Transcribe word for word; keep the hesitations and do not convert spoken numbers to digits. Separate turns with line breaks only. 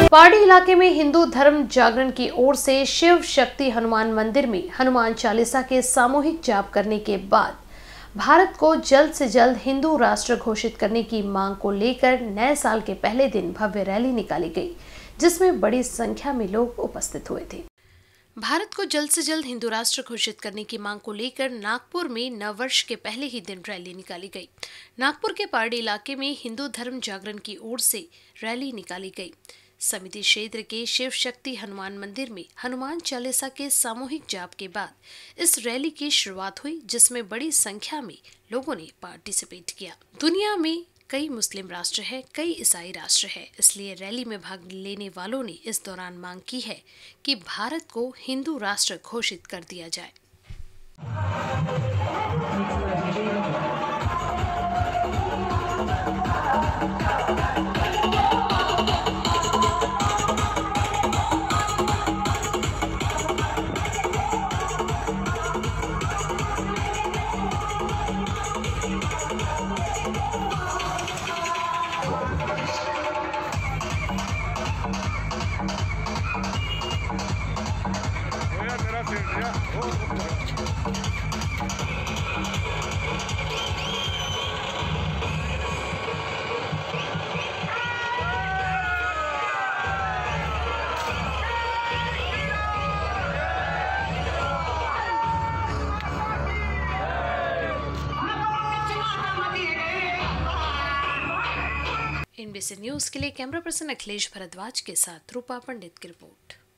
पहाड़ी इलाके में हिंदू धर्म जागरण की ओर से शिव शक्ति हनुमान मंदिर में हनुमान चालीसा के सामूहिक जाप करने के बाद भारत को जल्द से जल्द हिंदू राष्ट्र घोषित करने की मांग को लेकर नए साल के पहले दिन भव्य रैली निकाली गई, जिसमें बड़ी संख्या में लोग उपस्थित हुए थे। भारत को जल्द से जल्द हिंदू राष्ट्र घोषित करने की मांग को लेकर नागपुर में नववर्ष के पहले ही दिन रैली निकाली गई। नागपुर के पहाड़ी इलाके में हिंदू धर्म जागरण की ओर से रैली निकाली गई। समिति क्षेत्र के शिव शक्ति हनुमान मंदिर में हनुमान चालीसा के सामूहिक जाप के बाद इस रैली की शुरुआत हुई, जिसमें बड़ी संख्या में लोगों ने पार्टिसिपेट किया। दुनिया में कई मुस्लिम राष्ट्र है, कई ईसाई राष्ट्र है, इसलिए रैली में भाग लेने वालों ने इस दौरान मांग की है कि भारत को हिंदू राष्ट्र घोषित कर दिया जाए। एनबीसी न्यूज के लिए कैमरा पर्सन अखिलेश भारद्वाज के साथ रूपा पंडित की रिपोर्ट।